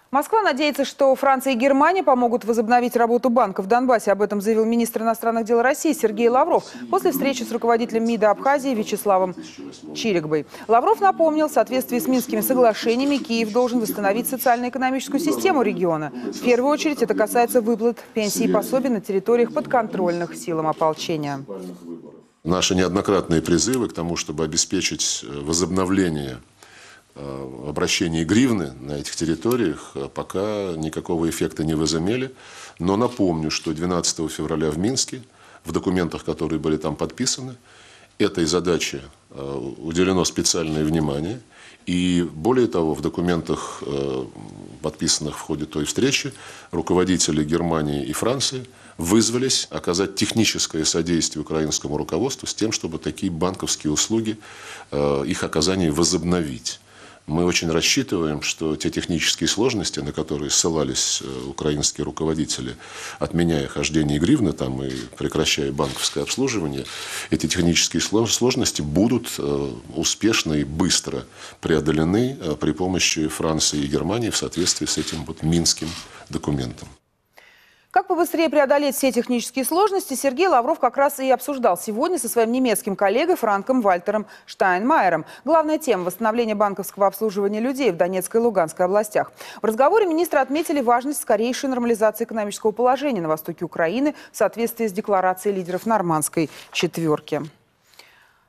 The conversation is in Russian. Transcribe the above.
Москва надеется, что Франция и Германия помогут возобновить работу банка в Донбассе. Об этом заявил министр иностранных дел России Сергей Лавров после встречи с руководителем МИДа Абхазии Вячеславом Чирикбой. Лавров напомнил, в соответствии с Минскими соглашениями Киев должен восстановить социально-экономическую систему региона. В первую очередь это касается выплат пенсий и пособий на территориях, подконтрольных силам ополчения. Наши неоднократные призывы к тому, чтобы обеспечить возобновление обращения гривны на этих территориях, пока никакого эффекта не возымели. Но напомню, что 12 февраля в Минске, в документах, которые были там подписаны, этой задаче уделено специальное внимание. И более того, в документах, подписанных в ходе той встречи, руководители Германии и Франции вызвались оказать техническое содействие украинскому руководству с тем, чтобы такие банковские услуги, их оказание возобновить. Мы очень рассчитываем, что те технические сложности, на которые ссылались украинские руководители, отменяя хождение гривны там и прекращая банковское обслуживание, эти технические сложности будут успешно и быстро преодолены при помощи Франции и Германии в соответствии с этим минским документом. Как побыстрее преодолеть все технические сложности, Сергей Лавров как раз и обсуждал сегодня со своим немецким коллегой Франком Вальтером Штайнмайером. Главная тема – восстановление банковского обслуживания людей в Донецкой и Луганской областях. В разговоре министры отметили важность скорейшей нормализации экономического положения на востоке Украины в соответствии с декларацией лидеров Нормандской четверки.